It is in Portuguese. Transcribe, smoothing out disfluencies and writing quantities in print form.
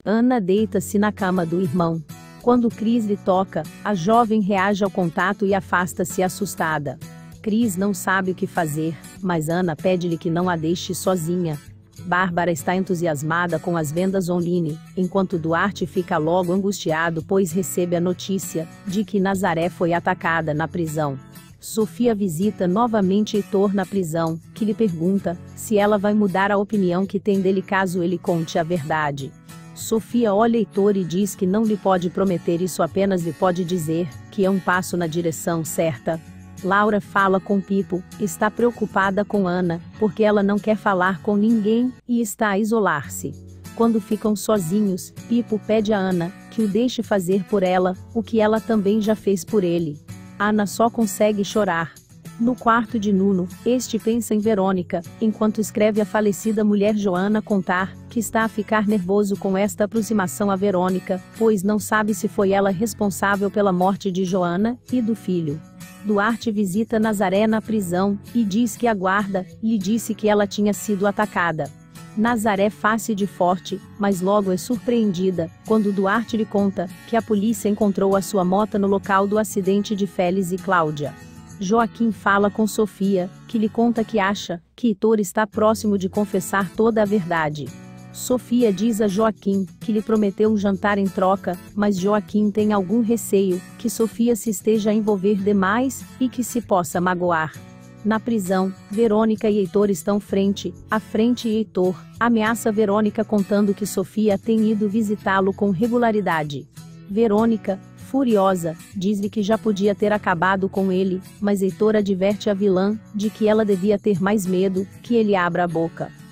Ana deita-se na cama do irmão. Quando Cris lhe toca, a jovem reage ao contato e afasta-se assustada. Cris não sabe o que fazer, mas Ana pede-lhe que não a deixe sozinha. Bárbara está entusiasmada com as vendas online, enquanto Duarte fica logo angustiado pois recebe a notícia de que Nazaré foi atacada na prisão. Sofia visita novamente Heitor na prisão, que lhe pergunta se ela vai mudar a opinião que tem dele caso ele conte a verdade. Sofia olha Heitor e diz que não lhe pode prometer isso, apenas lhe pode dizer que é um passo na direção certa. Laura fala com Pipo, está preocupada com Ana, porque ela não quer falar com ninguém, e está a isolar-se. Quando ficam sozinhos, Pipo pede a Ana que o deixe fazer por ela o que ela também já fez por ele. Ana só consegue chorar. No quarto de Nuno, este pensa em Verônica, enquanto escreve a falecida mulher Joana contar que está a ficar nervoso com esta aproximação a Verônica, pois não sabe se foi ela responsável pela morte de Joana e do filho. Duarte visita Nazaré na prisão e diz que a guarda lhe disse que ela tinha sido atacada. Nazaré faz-se de forte, mas logo é surpreendida quando Duarte lhe conta que a polícia encontrou a sua moto no local do acidente de Félix e Cláudia. Joaquim fala com Sofia, que lhe conta que acha que Heitor está próximo de confessar toda a verdade. Sofia diz a Joaquim que lhe prometeu um jantar em troca, mas Joaquim tem algum receio que Sofia se esteja a envolver demais e que se possa magoar. Na prisão, Verônica e Heitor estão frente a frente e Heitor ameaça Verônica contando que Sofia tem ido visitá-lo com regularidade. Verônica, furiosa, diz-lhe que já podia ter acabado com ele, mas Heitor adverte a vilã de que ela devia ter mais medo que ele abra a boca.